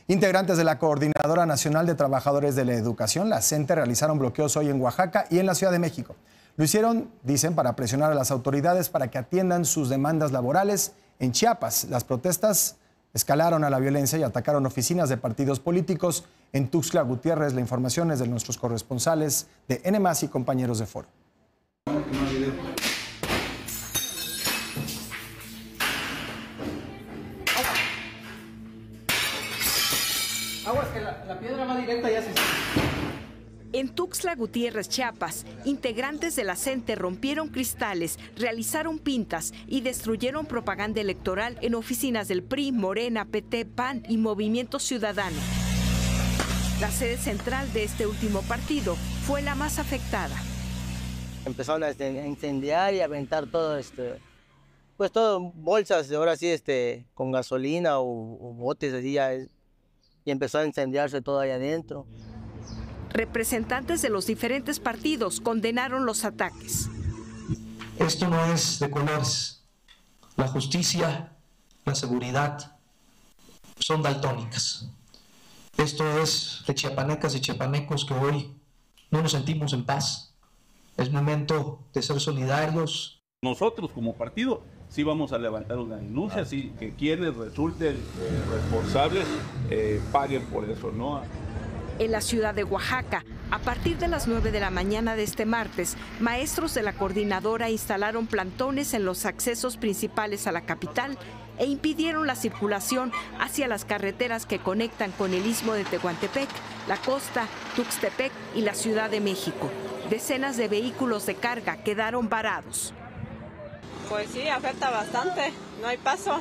Integrantes de la Coordinadora Nacional de Trabajadores de la Educación, la CENTE, realizaron bloqueos hoy en Oaxaca y en la Ciudad de México. Lo hicieron, dicen, para presionar a las autoridades para que atiendan sus demandas laborales. En Chiapas, las protestas escalaron a la violencia y atacaron oficinas de partidos políticos. En Tuxtla Gutiérrez, la información es de nuestros corresponsales de N+ y compañeros de Foro. Aguas, que la piedra va directa y ya se... En Tuxtla Gutiérrez, Chiapas, integrantes de la CENTE rompieron cristales, realizaron pintas y destruyeron propaganda electoral en oficinas del PRI, Morena, PT, PAN y Movimiento Ciudadano. La sede central de este último partido fue la más afectada. Empezaron a incendiar y a aventar todo, pues todo, bolsas, ahora sí, con gasolina o botes así ya, y empezó a incendiarse todo ahí adentro. Representantes de los diferentes partidos condenaron los ataques. Esto no es de colores. La justicia, la seguridad son daltónicas. Esto es de chiapanecas y chiapanecos que hoy no nos sentimos en paz. Es momento de ser solidarios. Nosotros como partido sí vamos a levantar una denuncia, sí, que quienes resulten responsables paguen por eso, ¿no? En la ciudad de Oaxaca, a partir de las 9 de la mañana de este martes, maestros de la coordinadora instalaron plantones en los accesos principales a la capital e impidieron la circulación hacia las carreteras que conectan con el istmo de Tehuantepec, la costa, Tuxtepec y la Ciudad de México. Decenas de vehículos de carga quedaron varados. Pues sí, afecta bastante, no hay paso.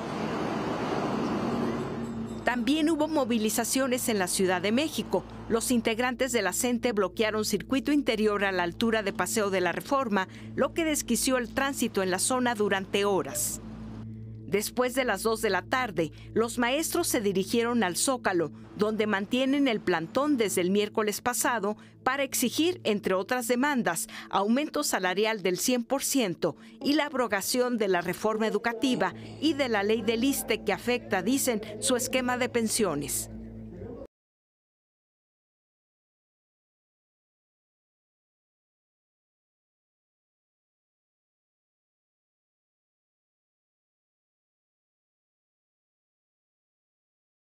También hubo movilizaciones en la Ciudad de México. Los integrantes de la CENTE bloquearon circuito interior a la altura de Paseo de la Reforma, lo que desquició el tránsito en la zona durante horas. Después de las 2 de la tarde, los maestros se dirigieron al Zócalo, donde mantienen el plantón desde el miércoles pasado para exigir, entre otras demandas, aumento salarial del 100% y la abrogación de la reforma educativa y de la ley del ISSSTE que afecta, dicen, su esquema de pensiones.